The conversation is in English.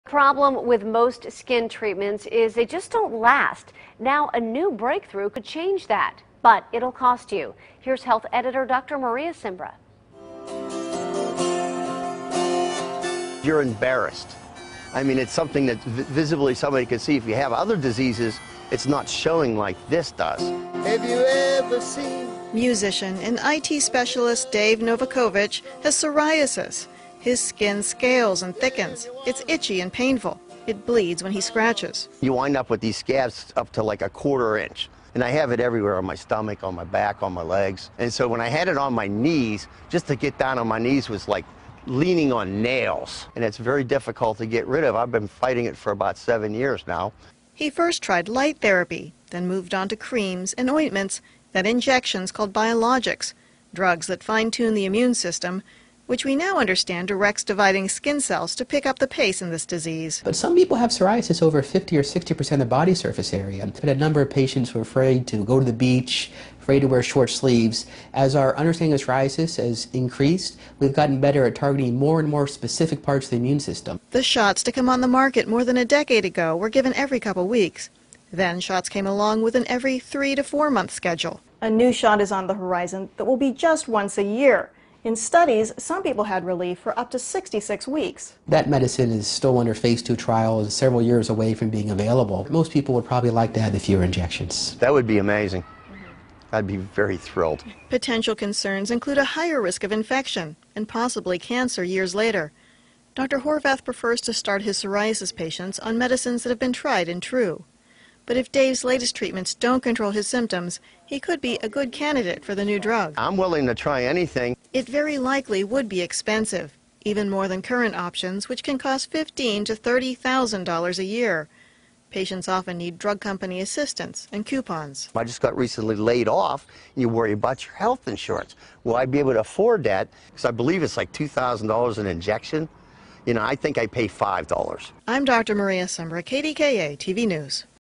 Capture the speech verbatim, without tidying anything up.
Problem with most skin treatments is they just don't last. Now, a new breakthrough could change that, but it'll cost you. Here's health editor Doctor Maria Simbra. You're embarrassed. I mean, it's something that visibly somebody could see. If you have other diseases, it's not showing like this does. Have you ever seen? Musician and I T specialist Dave Novakovich has psoriasis. His skin scales and thickens. It's itchy and painful. It bleeds when he scratches. You wind up with these scabs up to like a quarter inch. And I have it everywhere, on my stomach, on my back, on my legs. And so when I had it on my knees, just to get down on my knees was like leaning on nails. And it's very difficult to get rid of. I've been fighting it for about seven years now. He first tried light therapy, then moved on to creams and ointments, then injections called biologics, drugs that fine-tune the immune system, which we now understand directs dividing skin cells to pick up the pace in this disease. But some people have psoriasis over fifty or sixty percent of body surface area. But a number of patients who are afraid to go to the beach, afraid to wear short sleeves. As our understanding of psoriasis has increased, we've gotten better at targeting more and more specific parts of the immune system. The shots to come on the market more than a decade ago were given every couple weeks. Then shots came along with an every three to four month schedule. A new shot is on the horizon that will be just once a year. In studies, some people had relief for up to sixty-six weeks. That medicine is still under phase two trial and several years away from being available. Most people would probably like to have the fewer injections. That would be amazing. I'd be very thrilled. Potential concerns include a higher risk of infection and possibly cancer years later. Doctor Horvath prefers to start his psoriasis patients on medicines that have been tried and true. But if Dave's latest treatments don't control his symptoms, he could be a good candidate for the new drug. I'm willing to try anything. It very likely would be expensive, even more than current options, which can cost fifteen thousand to thirty thousand dollars a year. Patients often need drug company assistance and coupons. I just got recently laid off, and you worry about your health insurance. Will I be able to afford that? Because I believe it's like two thousand dollars an injection. You know, I think I pay five dollars. I'm Doctor Maria Simbra, K D K A T V News.